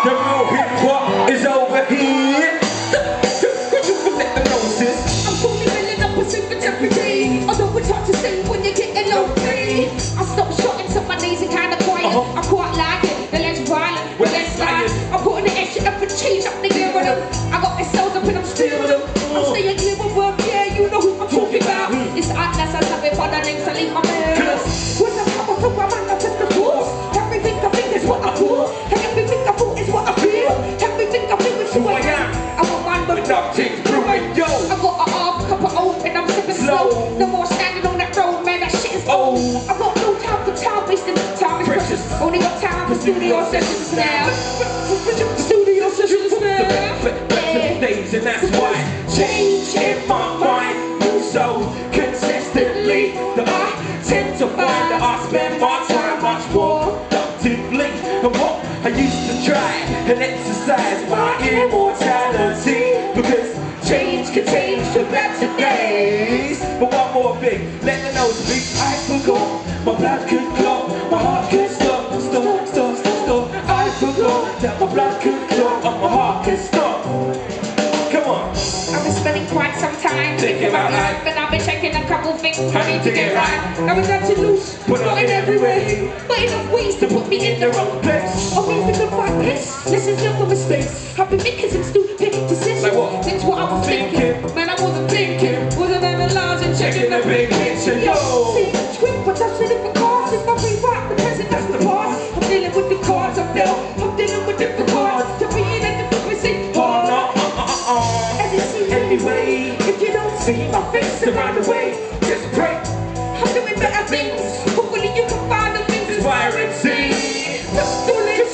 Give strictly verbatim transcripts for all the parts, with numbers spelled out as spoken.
The real hip hop is over here. Could you let them know, sis? I'm fully filling up with super every day. Although it's hard to sing when you're getting low key. I stop shotting so my knees are kinda quiet. Uh-huh. I quite like it, the less violent, the less slide. I'm putting the extra effort, change up the gear with them. I got my cells up and I'm stealing them. I'm staying clear of work, yeah, you know who I'm talking about. It's unnecessary for the names to leave my man. When I'm coming to my man, I take the force. Everything I think is what I feel. Everything I feel is what I feel. Everything I feel is who I am. I'm a man with nothing brewing, yo. I got an arm, cup of oat, and I'm sipping slow. No more standing on that road, man, that shit is old. I got no time for time wasting, time is precious. Only got time for studio sessions now. Studio sessions now. Yeah. Days, and that's why change in my mind moves so consistently that I tend to find that I spend my time much more productively. And what I used to try and exercise my immortality, because change can change to better days. But one more thing, let the nose speak. I forgot my blood could clot, my heart could stop, stop, stop, stop, stop. I forgot that my blood could clot and my heart could stop. Come on. I've been spending quite some time thinking about life, and I've been checking a couple things I need to get right. I was acting loose, but not in every way, but enough ways to put me in the wrong place. Or maybe the right place. Lessons learned from mistakes. I've been making some stupid decisions. Like what? Since what I was thinking, man, I wasn't thinking. Wasn't analyzing, checking the big picture. Yo, see, script, but that's the different cards. If I rewrite the present, that's the past. I'm dealing with the cards I've dealt. I'm dealing with different cards. To be in a different position. Oh no, uh uh uh. As it seems anyway, if you don't see my face around the way, just pray. I'm doing better things. Hopefully you can find the things inspiring. See, just do it.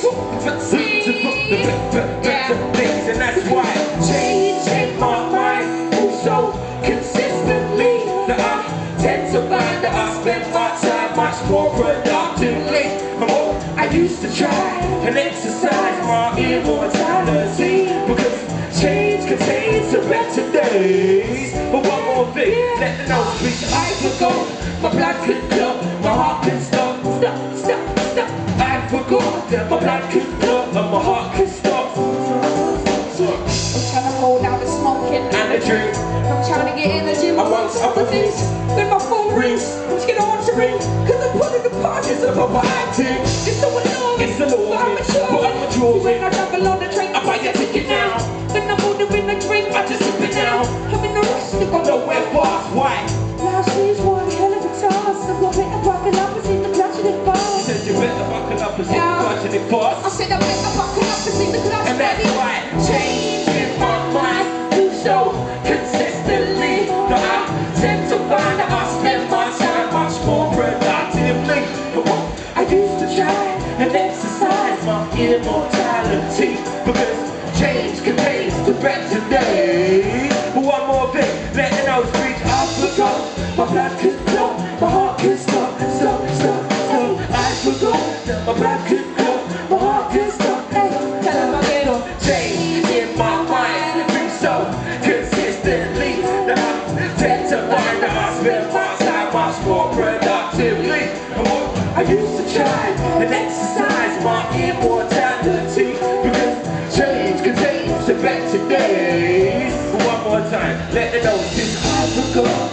See, things, and that's why change in my mind moves so consistently that I tend to find that I spend my time much more productively. And what I used to try and exercise my immortality, because change contains the better days. But one more thing, let the nose speak. I forgot my blood could clot, my heart could stop, stop, stop, stop. I forgot that my blood could clot and my heart could stop. I'm trying to hold out the smoking and the drink. I'm trying to get in the gym amongst other things. When my phone rings, I'm just gonna answer it, cause I'm putting the parties of a acting. It's so annoying, it's the law, but I'm mature. But I'm mature. When I travel on the train, I buy your ticket now. When I'm ordering a drink, I just sip it now. I'm in a rush to go nowhere fast. Why? Last year's one hell of a task. I'm gonna better buckle up and see the clutching it fast. You said you better buckle up and see the clutching it fast. I said I better buckle up and see the clutching. And that's why change in my mind moves so consistently that I tend to find that I spend my time much more productively. And what I used to try and exercise my immortality, because change contains the better days. But one more thing, let the nose reach. I forgot my blood could clot, my heart could stop, stop, stop, stop. I forgot that my blood could clot, my heart could stop. Hey, tell them I get on. Change in my mind moves so consistently that I tend to find that I spend my time much more productively. And what I used to try and exercise my immortality, because change contains the better days. One more time, let the nose just I forgot